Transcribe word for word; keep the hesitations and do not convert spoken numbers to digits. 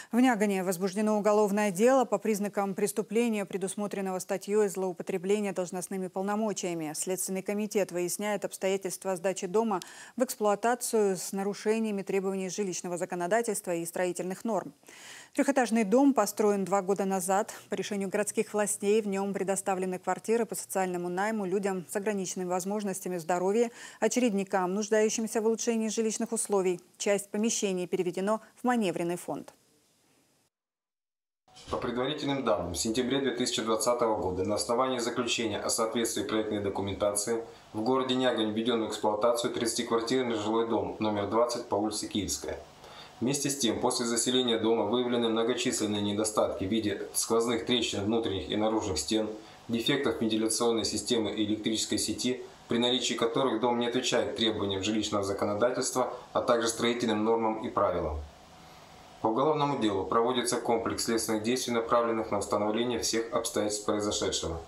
В Нягане возбуждено уголовное дело по признакам преступления, предусмотренного статьей «Злоупотребление должностными полномочиями». Следственный комитет выясняет обстоятельства сдачи дома в эксплуатацию с нарушениями требований жилищного законодательства и строительных норм. Трехэтажный дом построен два года назад. По решению городских властей в нем предоставлены квартиры по социальному найму людям с ограниченными возможностями здоровья, очередникам, нуждающимся в улучшении жилищных условий. Часть помещений переведено в маневренный фонд. По предварительным данным, в сентябре две тысячи двадцатого года на основании заключения о соответствии проектной документации в городе Нягань введен в эксплуатацию тридцатиквартирный жилой дом номер двадцать по улице Киевская. Вместе с тем, после заселения дома выявлены многочисленные недостатки в виде сквозных трещин внутренних и наружных стен, дефектов вентиляционной системы и электрической сети, при наличии которых дом не отвечает требованиям жилищного законодательства, а также строительным нормам и правилам. По уголовному делу проводится комплекс следственных действий, направленных на установление всех обстоятельств произошедшего.